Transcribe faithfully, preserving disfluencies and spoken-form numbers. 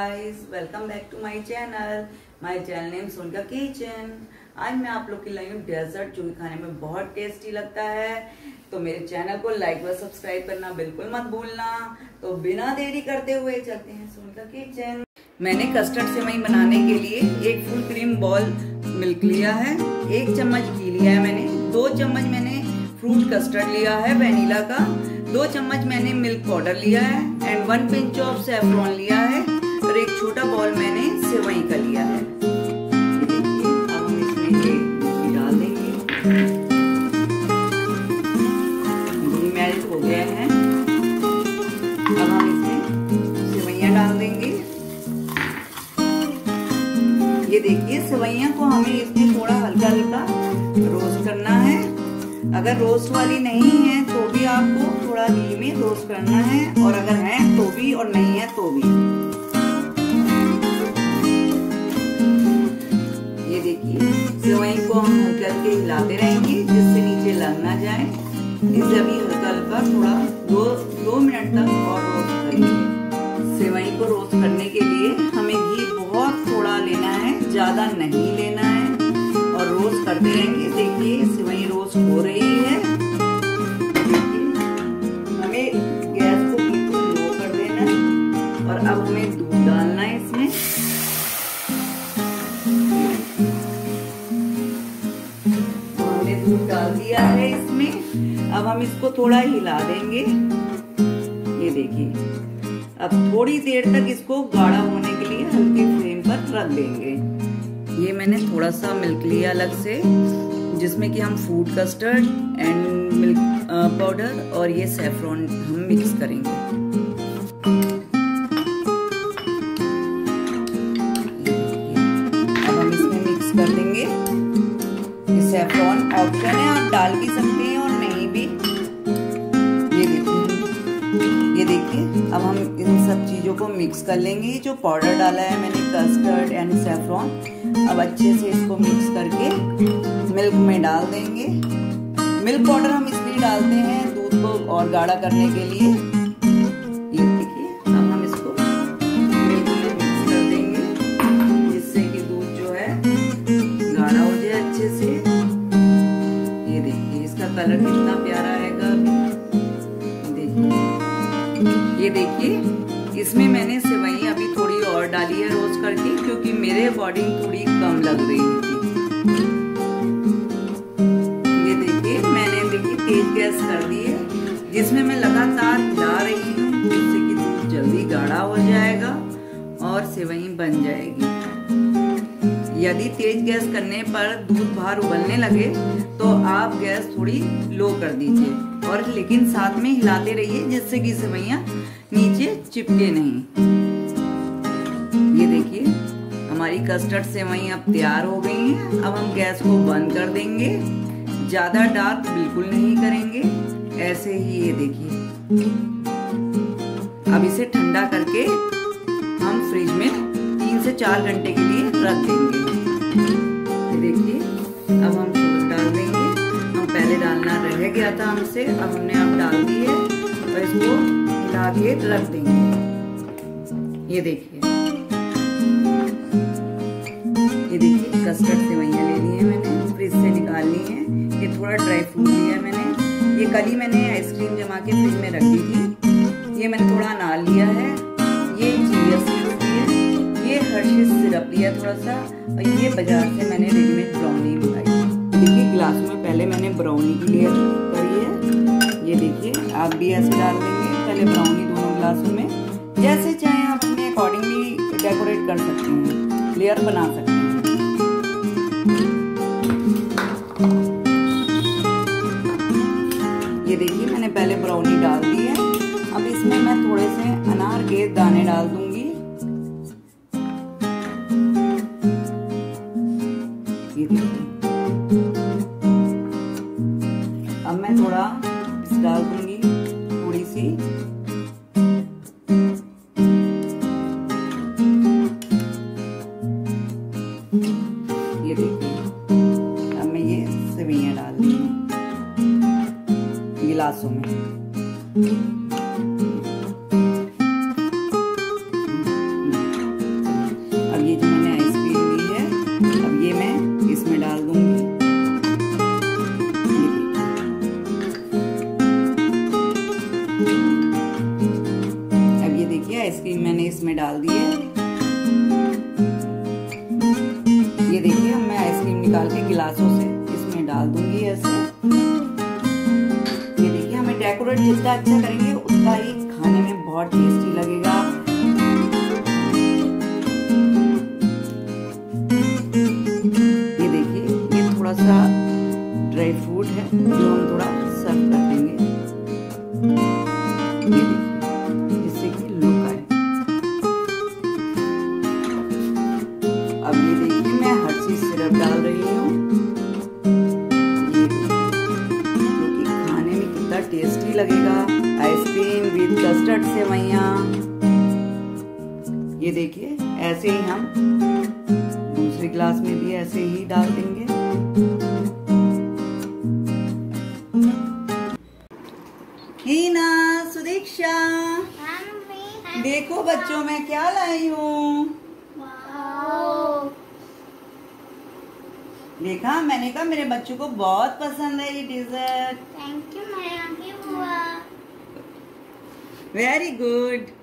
Guys, welcome back to my channel. My channel name Sonika kitchen. आज मैं आप लोग के लाई हूँ डेजर्ट, जो खाने में बहुत टेस्टी लगता है। तो मेरे चैनल को लाइक व सब्सक्राइब करना बिल्कुल मत भूलना। तो बिना देरी करते हुए चलते हैं सोनिका किचन। मैंने कस्टर्ड सेवई बनाने के लिए एक फुल क्रीम बॉल मिल्क लिया है, एक चम्मच घी लिया है मैंने, दो चम्मच मैंने फ्रूट कस्टर्ड लिया है वेनिला का, दो चम्मच मैंने मिल्क पाउडर लिया है and one pinch of saffron लिया है और एक छोटा बॉल मैंने सेवई का लिया है। ये देखिए, अब हम इसमें ये घी डाल देंगे। घी मेल्ट हो गया है। अब हम इसमें सेवइयां डाल देंगे। ये देखिए, सेवइयां को हमें इसमें थोड़ा हल्का हल्का रोस्ट करना है। अगर रोस्ट वाली नहीं है तो भी आपको थोड़ा घी में रोस्ट करना है, और अगर है तो भी और नहीं है तो भी। ये देखिए, सेवई को हम हल्के हल्के हिलाते रहेंगे जिससे नीचे लग ना जाए। इसे अभी हल्का हल्का थोड़ा दो दो मिनट तक और रोस्ट करेंगे। सेवई को रोस्ट करने के लिए हमें घी बहुत थोड़ा लेना है, ज्यादा नहीं लेना है, और रोस्ट करते रहेंगे। देखिए, सेवई रोस्ट हो रही है। हमें गैस को बिल्कुल लो कर देना है, और अब हमें दूध डालना है इसमें। तो हमने दूध डाल दिया है इसमें। अब हम इसको थोड़ा हिला देंगे। ये देखिए, अब थोड़ी देर तक इसको गाढ़ा होने के लिए हल्की फ्लेम पर रख देंगे। ये मैंने थोड़ा सा मिल्क लिया अलग से, जिसमें कि हम food custard and milk powder और ये सैफरॉन हम मिक्स करेंगे। अब हम इसमें मिक्स कर देंगे। ये सैफरॉन ऑप्शन है, आप डाल भी सकते हैं और नहीं भी। ये देखिए, ये देखिए, अब हम इन सब चीजों को मिक्स कर लेंगे। जो पाउडर डाला है मैंने कस्टर्ड एंड सैफरॉन, अब अच्छे से इसको मिक्स करके मिल्क में डाल देंगे। मिल्क पाउडर हम इसलिए डालते हैं दूध को और गाढ़ा करने के लिए। ये देखिए, अब हम इसको मिल्क में मिक्स कर देंगे जिससे कि दूध जो है गाढ़ा हो जाए अच्छे से। ये देखिए, इसका कलर कितना प्यारा आएगा अभी। देखिए, ये देखिए, इसमें मैंने सेवई अभी थोड़ी और डाली है रोस्ट करके, क्योंकि मेरे अकॉर्डिंग थोड़ी कम लग रही थी। ये देखिए, मैंने देखिए तेज गैस कर दी है, जिसमें मैं लगातार हिला रही हूँ जिससे कि दूध जल्दी गाढ़ा हो जाएगा और सेवई बन जाएगी। यदि तेज गैस करने पर दूध बाहर उबलने लगे तो आप गैस थोड़ी लो कर दीजिए, और लेकिन साथ में हिलाते रहिए जिससे कि सेवइयां नीचे चिपके नहीं। ये देखिए, हमारी कस्टर्ड सेवई अब तैयार हो गई हैं। अब हम गैस को बंद कर देंगे। ज्यादा डार्क बिल्कुल नहीं करेंगे, ऐसे ही। ये देखिए, अब इसे ठंडा करके हम फ्रिज में तीन से चार घंटे के लिए रख देंगे। ये देखिए, अब हम डाल देंगे। हम पहले डालना रह गया था हमसे, अब हमने अब डाल दी है और इसको हिला के रख देंगे। ये देखिए, ये देखिए, कस्टर्ड सेवइयां ले ली है मैंने, फ्रिज से निकाल ली है। ये थोड़ा ड्राई फ्रूट लिया है मैंने। ये कल ही मैंने आइसक्रीम जमा के फ्रिज में रख दी थी। ये मैंने थोड़ा अनार लिया है। ये चिया सीड्स है। ये हर्शीज सिरप लिया थोड़ा सा, और ये बाजार से मैंने रेडीमेड ब्राउनी मंगाई। देखिए, गिलास में पहले मैंने ब्राउनी की लेयर करी है। ये देखिए, आप भी ऐसे डाल देंगे पहले ब्राउनी दोनों गिलासों में। जैसे चाहे आप अपने अकॉर्डिंग भी डेकोरेट कर सकते हैं, लेयर बना सकते हैं। ये देखिए, मैंने पहले ब्राउनी डाल दी है। अब इसमें मैं थोड़े से अनार के दाने डाल दूंगी। ये देखिए, अब मैं थोड़ा डाल दूंगी, थोड़ी सी। ये देखिए, अब मैं ये सेवइयां डाल दी गिलासों में। आइसक्रीम मैंने इसमें डाल दी है। ये देखिए मैं आइसक्रीम निकाल के गिलासों से इसमें डाल दूंगी ऐसे। ये देखिए हमें डेकोरेट जितना अच्छा करेंगे उतना ही खाने में बहुत टेस्टी लगेगा। ये देखिए ये थोड़ा सा ड्राई फ्रूट है जो हम थोड़ा सर्व कर देंगे। ये देखिए जिससे कि लुक आए। अब ये देखिए मैं हर्शीज सिरप डाल रही हूँ, ये जो कि खाने में कितना टेस्टी लगेगा। आइसक्रीम विद कस्टर्ड सेवइयां। ये देखिए ऐसे ही हम दूसरे ग्लास में भी ऐसे ही डाल देंगे। हीना, सुदीक्षा, देखो बच्चों मैं क्या लाई हूँ। देखा, मैंने कहा मेरे बच्चों को बहुत पसंद है ये dessert. Thank you ma'am. Very good.